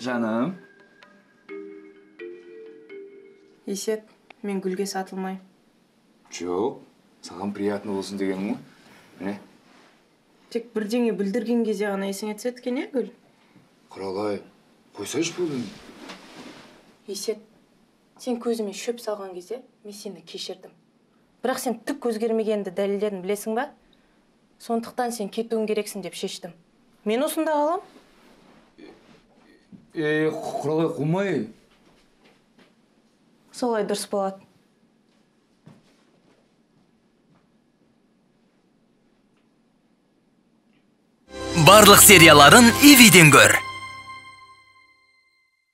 Жаным. Есет, мен гүлге сатылмай. Жоқ, саған приятно болсын деген ғой. Міне. Тек бірдеңе білдірген кезде ғана есіңе түседі екен, гүл? Құралай, қойсайшы бүгін. Есет, сен көзіме шөп салған кезде мен сені кешірдім. Бірақ сен түк өзгермегенді дәлелдедің, білесің ба? Сондықтан сен кетуің керексің деп шештім. Мен осында қалам? Құралай, қумай. Солай дұрыс болады. Барлық серияларын ивиден көр.